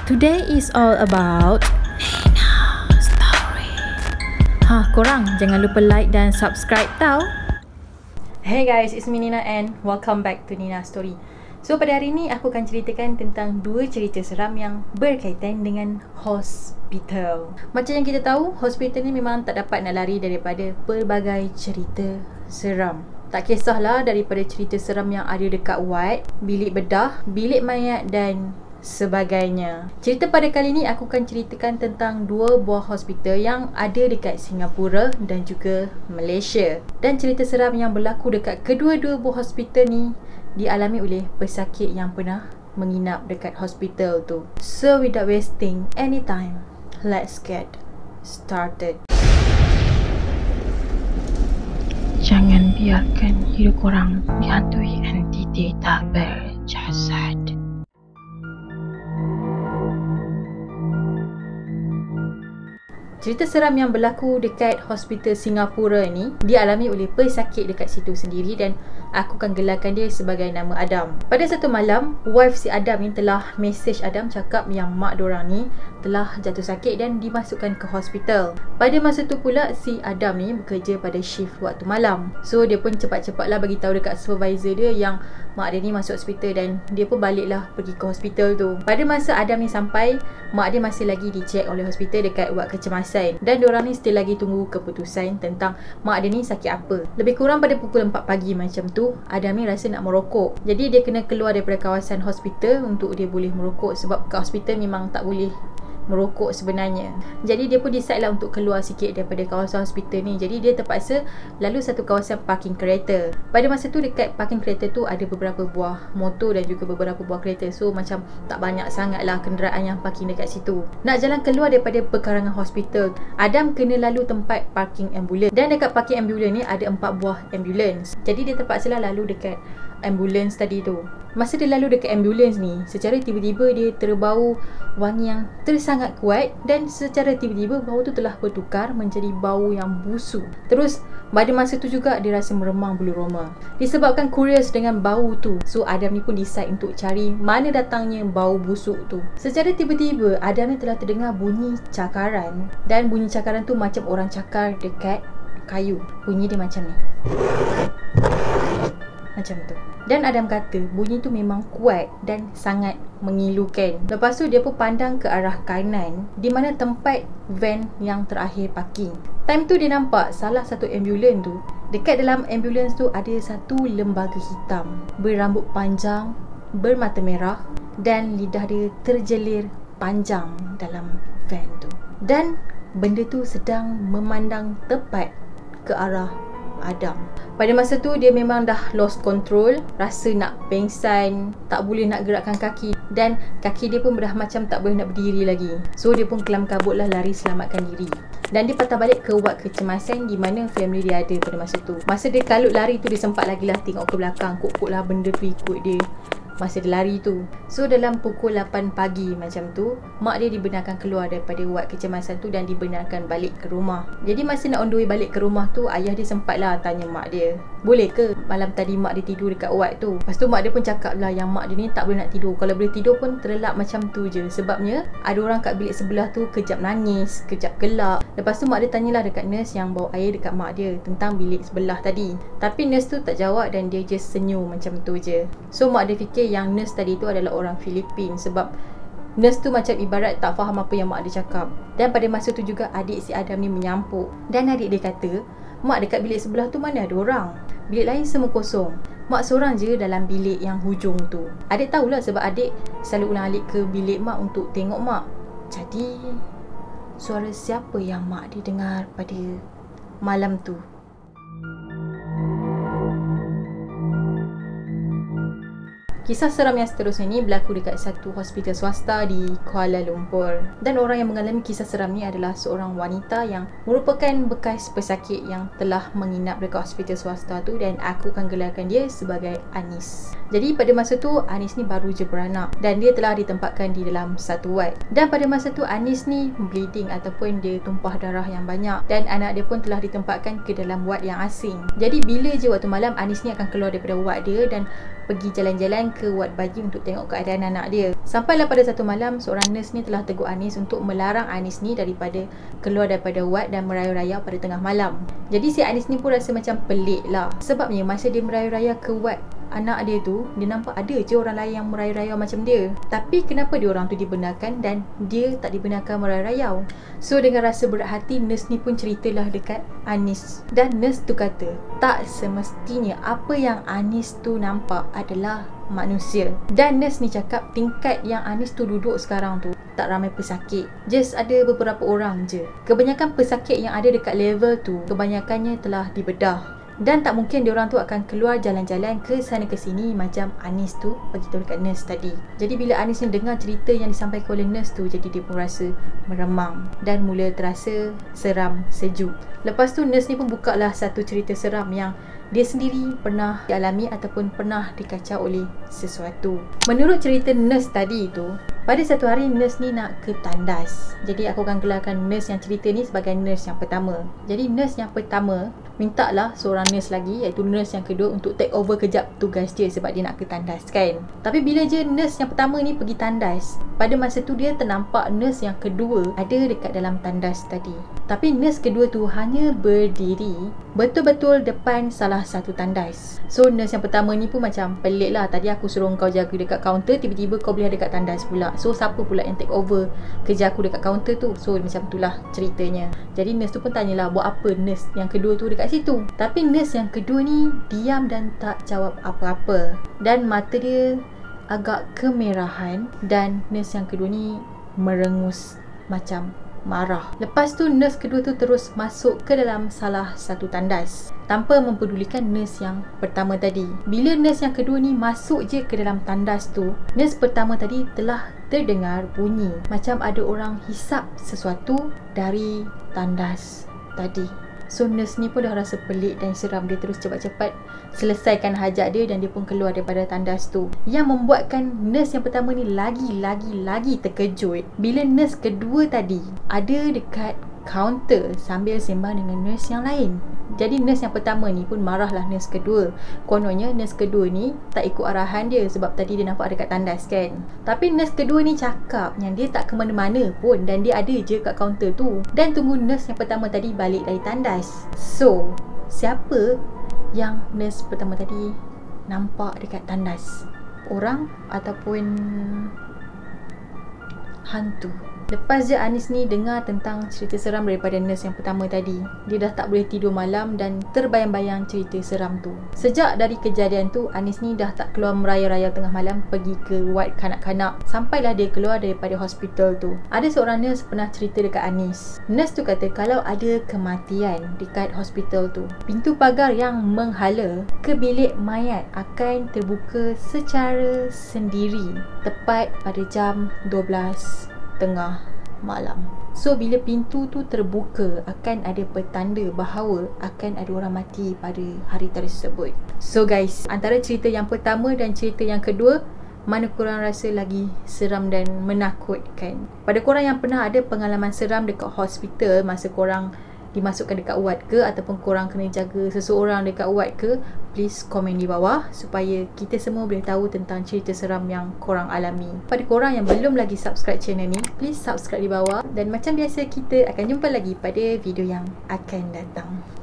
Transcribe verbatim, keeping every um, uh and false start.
Today is all about Nina Story. Ha, korang jangan lupa like dan subscribe tau. Hey guys, it's me Nina and welcome back to Nina Story. So pada hari ni aku akan ceritakan tentang dua cerita seram yang berkaitan dengan hospital. Macam yang kita tahu, hospital ni memang tak dapat nak lari daripada pelbagai cerita seram. Tak kisahlah daripada cerita seram yang ada dekat ward, bilik bedah, bilik mayat dan sebagainya. Cerita pada kali ni aku akan ceritakan tentang dua buah hospital yang ada dekat Singapura dan juga Malaysia. Dan cerita seram yang berlaku dekat kedua-dua buah hospital ni dialami oleh pesakit yang pernah menginap dekat hospital tu. So without wasting any time, let's get started. Jangan biarkan hidup korang dihantui entiti tak berjasad. Cerita seram yang berlaku dekat hospital Singapura ni dialami oleh pesakit dekat situ sendiri dan aku akan gelarkan dia sebagai nama Adam. Pada satu malam, wife si Adam ni telah message Adam cakap yang mak dorang ni telah jatuh sakit dan dimasukkan ke hospital. Pada masa tu pula si Adam ni bekerja pada shift waktu malam. So dia pun cepat-cepatlah bagi tahu dekat supervisor dia yang mak dia ni masuk hospital dan dia pun baliklah pergi ke hospital tu. Pada masa Adam ni sampai, mak dia masih lagi dicek oleh hospital dekat ward kecemasan dan diorang ni still lagi tunggu keputusan tentang mak dia ni sakit apa. Lebih kurang pada pukul empat pagi macam tu, Adam ni rasa nak merokok. Jadi dia kena keluar daripada kawasan hospital untuk dia boleh merokok sebab kat hospital memang tak boleh merokok sebenarnya. Jadi dia pun decide lah untuk keluar sikit daripada kawasan hospital ni. Jadi dia terpaksa lalu satu kawasan parking kereta. Pada masa tu dekat parking kereta tu ada beberapa buah motor dan juga beberapa buah kereta. So macam tak banyak sangat lah kenderaan yang parking dekat situ. Nak jalan keluar daripada pekarangan hospital, Adam kena lalu tempat parking ambulans. Dan dekat parking ambulans ni ada empat buah ambulans. Jadi dia terpaksa lah lalu dekat ambulans tadi tu. Masa dia lalu dekat ambulans ni, secara tiba-tiba dia terbau wangi yang tersangat kuat dan secara tiba-tiba bau tu telah bertukar menjadi bau yang busuk. Terus pada masa tu juga dia rasa meremang bulu roma. Disebabkan curious dengan bau tu, so Adam ni pun decide untuk cari mana datangnya bau busuk tu. Secara tiba-tiba Adam ni telah terdengar bunyi cakaran dan bunyi cakaran tu macam orang cakar dekat kayu. Bunyi dia macam ni. Macam tu. Dan Adam kata bunyi tu memang kuat dan sangat mengilukan. Lepas tu dia pun pandang ke arah kanan di mana tempat van yang terakhir parking. Time tu dia nampak salah satu ambulans tu, dekat dalam ambulans tu ada satu lembaga hitam berambut panjang, bermata merah dan lidah dia terjelir panjang dalam van tu. Dan benda tu sedang memandang tepat ke arah Adam. Pada masa tu dia memang dah lost control, rasa nak pengsan, tak boleh nak gerakkan kaki dan kaki dia pun dah macam tak boleh nak berdiri lagi. So dia pun kelam kabut lah lari selamatkan diri. Dan dia patah balik ke ward kecemasan di mana family dia ada pada masa tu. Masa dia kalut lari tu dia sempat lagi lah tengok ke belakang, kok-kok lah benda tu ikut dia masa dia lari tu. So dalam pukul lapan pagi macam tu, mak dia dibenarkan keluar daripada ward kecemasan tu dan dibenarkan balik ke rumah. Jadi masa nak on the way balik ke rumah tu, ayah dia sempatlah tanya mak dia, boleh ke malam tadi mak dia tidur dekat ward tu? Lepas tu mak dia pun cakap lah yang mak dia ni tak boleh nak tidur. Kalau boleh tidur pun terlelap macam tu je. Sebabnya ada orang kat bilik sebelah tu kejap nangis, kejap gelak. Lepas tu mak dia tanyalah dekat nurse yang bawa air dekat mak dia tentang bilik sebelah tadi. Tapi nurse tu tak jawab dan dia just senyum macam tu je. So mak dia fikir yang nurse tadi tu adalah orang Filipin sebab nurse tu macam ibarat tak faham apa yang mak dia cakap. Dan pada masa tu juga adik si Adam ni menyampuk dan adik dia kata, mak dekat bilik sebelah tu mana ada orang, bilik lain semua kosong, mak seorang je dalam bilik yang hujung tu. Adik tahulah sebab adik selalu ulang alik ke bilik mak untuk tengok mak. Jadi suara siapa yang mak dia dengar pada malam tu? Kisah seram yang seterusnya ni berlaku dekat satu hospital swasta di Kuala Lumpur. Dan orang yang mengalami kisah seram ni adalah seorang wanita yang merupakan bekas pesakit yang telah menginap dekat hospital swasta tu dan aku akan gelarkan dia sebagai Anis. Jadi pada masa tu Anis ni baru je beranak dan dia telah ditempatkan di dalam satu ward. Dan pada masa tu Anis ni bleeding ataupun dia tumpah darah yang banyak dan anak dia pun telah ditempatkan ke dalam ward yang asing. Jadi bila je waktu malam Anis ni akan keluar daripada ward dia dan pergi jalan-jalan ke ward bayi untuk tengok keadaan anak dia. Sampailah pada satu malam, seorang nurse ni telah tegur Anis untuk melarang Anis ni daripada keluar daripada ward dan merayu-raya pada tengah malam. Jadi si Anis ni pun rasa macam pelik lah. Sebabnya masa dia merayu-raya ke ward anak dia tu, dia nampak ada je orang lain yang merayu-rayau macam dia. Tapi kenapa dia orang tu dibenarkan dan dia tak dibenarkan merayu-rayau? So dengan rasa berat hati, nurse ni pun ceritalah dekat Anis. Dan nurse tu kata, tak semestinya apa yang Anis tu nampak adalah manusia. Dan nurse ni cakap tingkat yang Anis tu duduk sekarang tu tak ramai pesakit, just ada beberapa orang je. Kebanyakan pesakit yang ada dekat level tu, kebanyakannya telah dibedah. Dan tak mungkin diorang tu akan keluar jalan-jalan ke sana ke sini macam Anis tu beritahu dekat nurse tadi. Jadi bila Anis ni dengar cerita yang disampaikan oleh nurse tu, jadi dia pun rasa meremang dan mula terasa seram sejuk. Lepas tu nurse ni pun buka lah satu cerita seram yang dia sendiri pernah dialami ataupun pernah dikacau oleh sesuatu. Menurut cerita nurse tadi tu, pada satu hari nurse ni nak ke tandas. Jadi aku akan gelarkan nurse yang cerita ni sebagai nurse yang pertama. Jadi nurse yang pertama minta lah seorang nurse lagi, iaitu nurse yang kedua, untuk take over kejap tugas dia sebab dia nak ke tandas kan. Tapi bila je nurse yang pertama ni pergi tandas, pada masa tu dia ternampak nurse yang kedua ada dekat dalam tandas tadi. Tapi nurse kedua tu hanya berdiri betul-betul depan salah satu tandas. So nurse yang pertama ni pun macam pelik lah, tadi aku suruh kau jaga dekat kaunter, tiba-tiba kau boleh ada dekat tandas pula. So siapa pula yang take over kerja aku dekat kaunter tu? So macam itulah ceritanya. Jadi nurse tu pun tanyalah, buat apa nurse yang kedua tu dekat situ? Tapi nurse yang kedua ni diam dan tak jawab apa-apa, dan mata dia agak kemerahan, dan nurse yang kedua ni merengus macam marah. Lepas tu nurse kedua tu terus masuk ke dalam salah satu tandas tanpa mempedulikan nurse yang pertama tadi. Bila nurse yang kedua ni masuk je ke dalam tandas tu, nurse pertama tadi telah terdengar bunyi macam ada orang hisap sesuatu dari tandas tadi. So nurse ni pun dah rasa pelik dan seram. Dia terus cepat-cepat selesaikan hajat dia dan dia pun keluar daripada tandas tu. Yang membuatkan nurse yang pertama ni lagi-lagi-lagi terkejut bila nurse kedua tadi ada dekat kaunter sambil sembang dengan nurse yang lain. Jadi nurse yang pertama ni pun marahlah nurse kedua. Kononnya nurse kedua ni tak ikut arahan dia sebab tadi dia nampak dekat tandas kan. Tapi nurse kedua ni cakap yang dia tak ke mana-mana pun dan dia ada je kat kaunter tu, dan tunggu nurse yang pertama tadi balik dari tandas. So siapa yang nurse pertama tadi nampak dekat tandas? Orang ataupun hantu? Lepas je Anis ni dengar tentang cerita seram daripada nurse yang pertama tadi, dia dah tak boleh tidur malam dan terbayang-bayang cerita seram tu. Sejak dari kejadian tu, Anis ni dah tak keluar meraya-raya tengah malam pergi ke ward kanak-kanak. Sampailah dia keluar daripada hospital tu. Ada seorang nurse pernah cerita dekat Anis. Nurse tu kata kalau ada kematian dekat hospital tu, pintu pagar yang menghala ke bilik mayat akan terbuka secara sendiri tepat pada jam dua belas tengah malam. So bila pintu tu terbuka, akan ada petanda bahawa akan ada orang mati pada hari tersebut. So guys, antara cerita yang pertama dan cerita yang kedua, mana korang rasa lagi seram dan menakutkan? Pada korang yang pernah ada pengalaman seram dekat hospital masa korang dimasukkan dekat ward ke, ataupun korang kena jaga seseorang dekat ward ke, please komen di bawah supaya kita semua boleh tahu tentang cerita seram yang korang alami. Pada korang yang belum lagi subscribe channel ni, please subscribe di bawah, dan macam biasa kita akan jumpa lagi pada video yang akan datang.